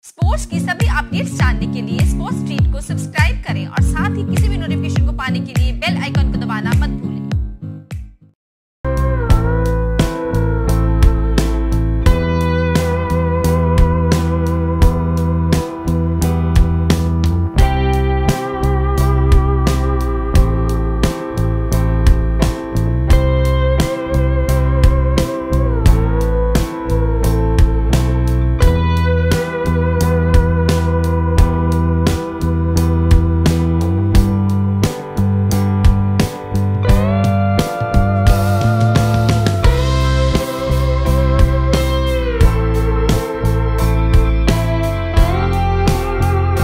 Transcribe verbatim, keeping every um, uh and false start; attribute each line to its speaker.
Speaker 1: sports की सभी updates जानने के लिए स्पोर्ट्स ट्रीट को सब्सक्राइब करें और साथ ही किसी भी नोटिफिकेशन को पाने के लिए बेल आइकन को दबाना